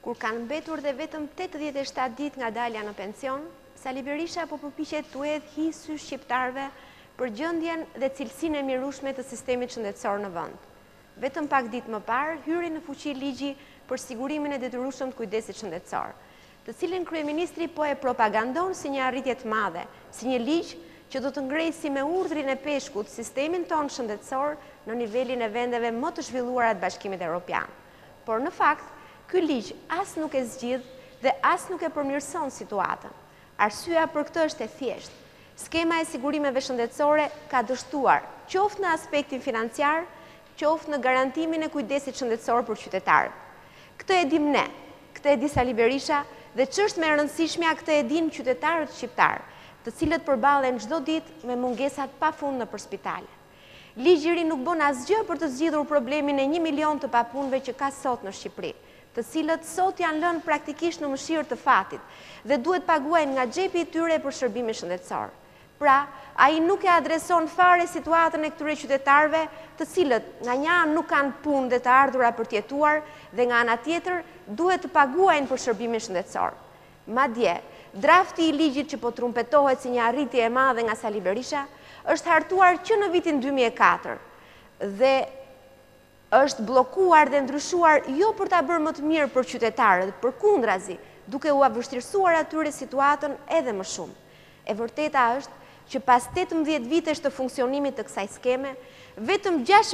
kur kanë mbetur dhe vetëm 87 ditë nga dalja në pension, Sali Berisha po përpiqet t'u hedhë hy sy shqiptarëve për gjendjen dhe cilësinë e mirueshme të sistemit shëndetësor në vend. Vetëm pak ditë më parë, hyri në fuqi ligji për sigurimin e detyrueshëm të kujdesit shëndetësor, të cilin kryeministri po e propagandon si një arritje të madhe, si një ligj që do të ngrejë me urdhrin e peshkut sistemin tonë shëndetësor në nivelin e vendeve më të zhvilluara të Bashkimit Evropian. Por në fakt, ky ligj as nuk e zgjidh dhe as nuk e përmirëson situatën. Arsyeja për këtë është e thjeshtë. Skema e sigurimeve shëndetësore ka dështuar qoftë në aspektin financiar, qoftë në garantimin e kujdesit shëndetësor për qytetarët. Këtë e dim ne, këtë e di Sali Berisha dhe ç'është më e rëndësishmja këtë e din qytetarët shqiptar, të cilët përballen çdo ditë me mungesat pafund nëpër spitale. Ligji i ri nuk bën asgjë për të zgjidhur problemin e 1 milion të papunëve që ka sot në Shqipëri, të cilët sot janë lënë praktikisht në mëshirë të fatit dhe duhet paguajnë nga xhepi i tyre për shërbimin shëndetësor. Pra, ai nuk e adreson fare situatën e këtyre qytetarëve, të cilët nga një anë nuk kanë punë dhe të ardhura për të jetuar dhe nga ana tjetër duhet të paguajnë për shërbimin shëndetësor. Madje, drafti i ligjit që po trumpetohet si një arritje e madhe nga Sali Berisha është hartuar që në vitin 2004 dhe është blokuar dhe ndryshuar jo për ta bërë më të mirë për qytetarët, përkundrazi, duke u avështirësuar atyre situatën edhe më shumë. E vërteta është që pas 18 vitesh të funksionimit të kësaj skeme, vetëm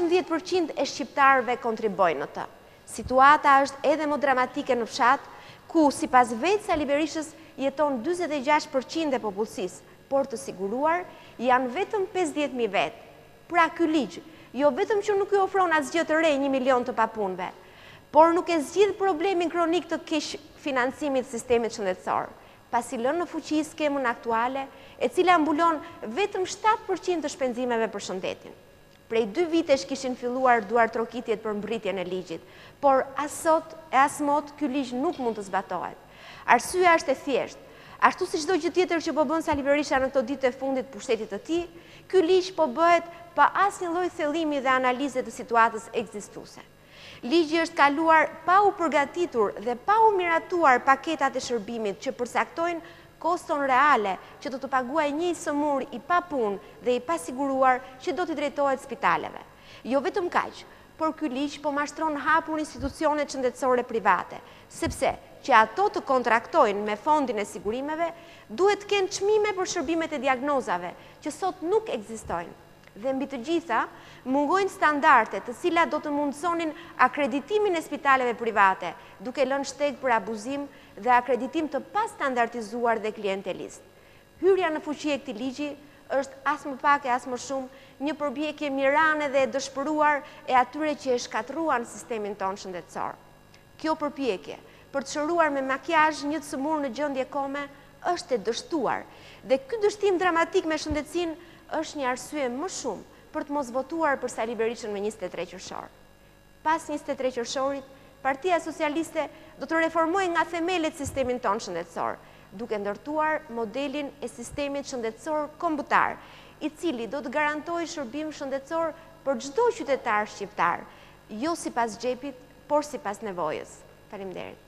16% e shqiptarëve kontribojnë në të. Situata është edhe më dramatike në fshat, ku sipas vetë Sali Berishës jeton 46% e popullsisë, por të siguruar janë vetëm 50.000 vetë. Pra ky ligj, jo vetëm që nuk i ofron asgjë të re 1 milion të papunëve, por nuk e zgjidh problemin kronik të keq financimit të sistemit shëndetësor, pasi lënë në fuqi skemën aktuale, e cila mbulon vetëm 7% të shpenzimeve për shëndetin. Prej 2 vitesh kishin filluar duartrokitjet për mbritjen e ligjit, por as sot e as mot ky ligj nuk mund të zbatohet. Arsyeja është e thjeshtë. Ashtu si çdo gjë tjetër që po bën Sali Berisha në këto ditë e fundit pushtetit të tij, ky ligj po bëhet pa asnjë lloj thellimi dhe analize të situatës ekzistuese. Ligji është kaluar pa u përgatitur dhe pa u miratuar paketat e shërbimit që përcaktojnë koston reale që do të paguajë një sëmur i papunë dhe i pasiguruar që do t'i drejtohet spitaleve. Jo vetëm kaq, por ky ligj po mashtron hapur institucionet shëndetësore private, sepse që ato të kontraktojnë me fondin e sigurimeve, duhet të kenë çmime për shërbimet e diagnozave, që sot nuk ekzistojnë. Dhe mbi të gjitha, mungojnë standarde të cilat do të mundësonin akreditimin e spitaleve private, duke lënë shteg për abuzim dhe akreditim të pastandardizuar dhe klientelist. Hyrja në fuqi e këtij ligji është as më pak e as më shumë një përbjekje mirane dhe e dëshpëruar e atyre që e shkatruan sistemin tonë shëndetësor. Kjo përbjekje për të shëruar me makiazh një sëmur në gjendje kome është e dështuar dhe ky dështim dramatik me shëndetësinë është një arsye më shumë për të mos votuar për Sali Berishën me 23 qershor. Pas 23 qershorit, Partia Socialiste do të reformojë nga themelet sistemin tonë shëndetësor, duke ndërtuar modelin e sistemit shëndetësor kombëtar, i cili do të garantojë shërbim shëndetësor për çdo qytetar shqiptar, jo sipas xhepit, por sipas nevojës. Faleminderit.